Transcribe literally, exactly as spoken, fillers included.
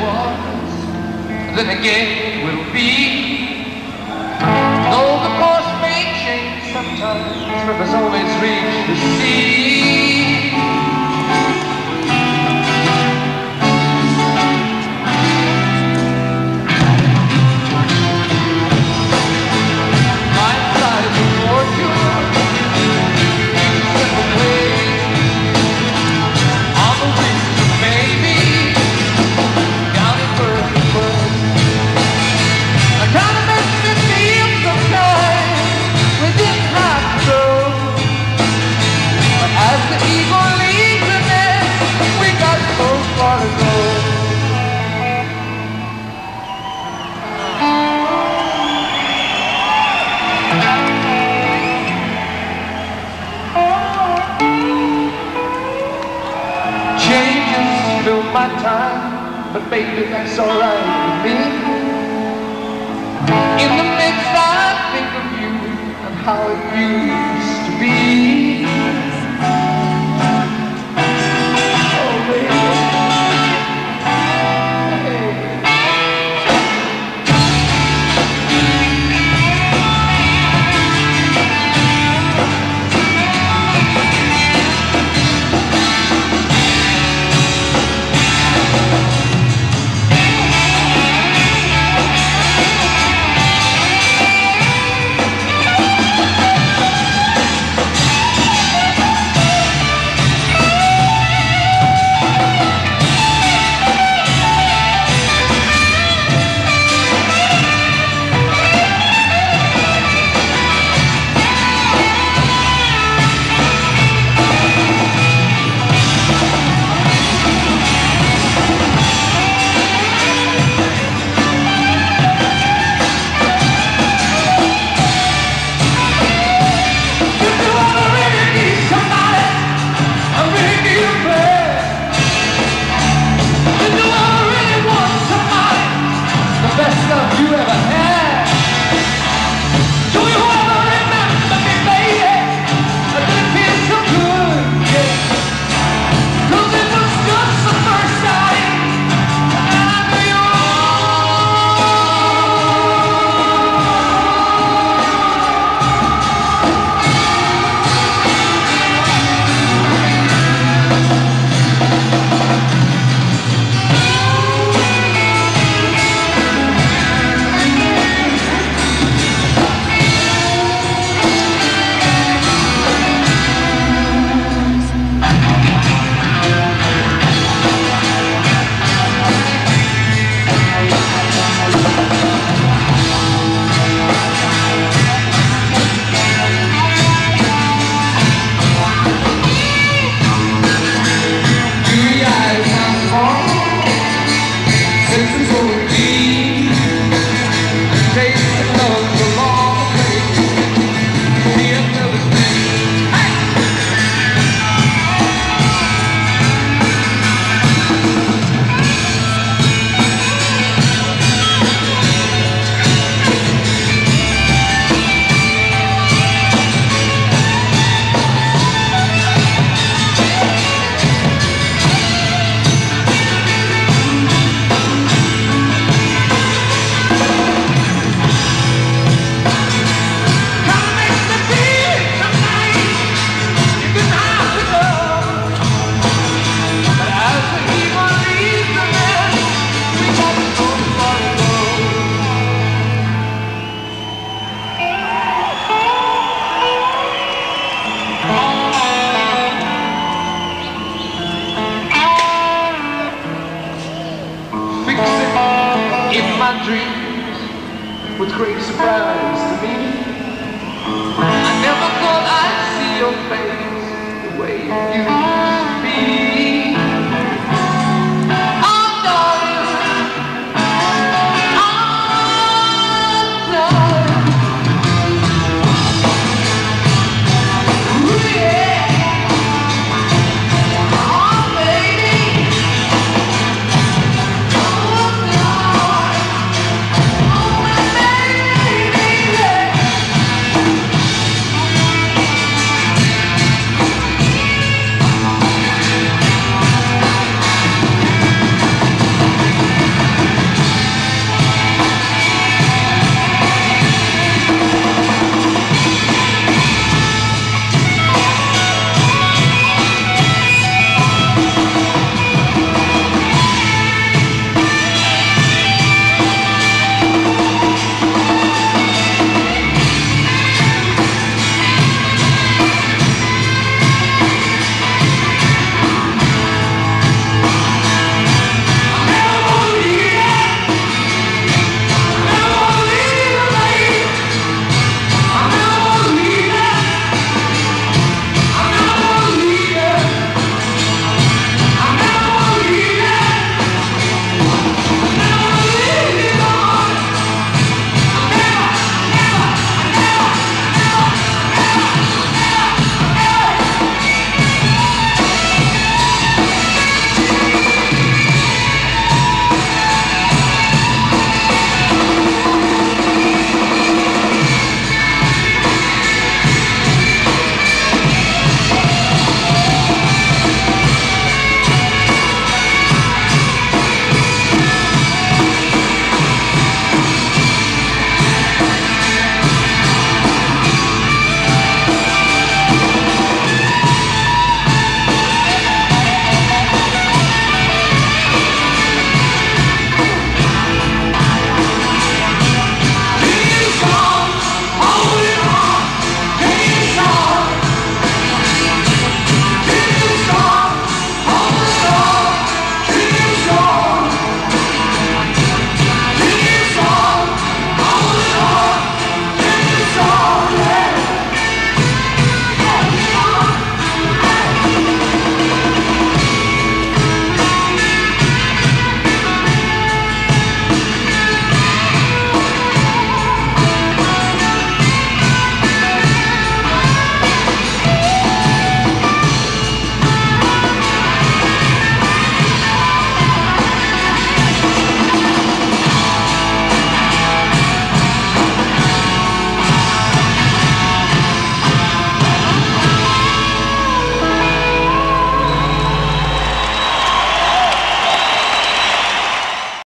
was, then again it will be. Though the course may change sometimes, rivers always reach the sea. Life lies a fortune, simple ways, on the wings of baby, down in birth and birth. It kind of makes me feel sometimes we didn't have to go. But as the eagle leaves the nest, we got so far to go. Changes fill my time, but baby, that's alright with me. In the midst I think of you and how it used to be. Oh baby, dreams with great surprise to me. I never thought I'd see your face the way you do.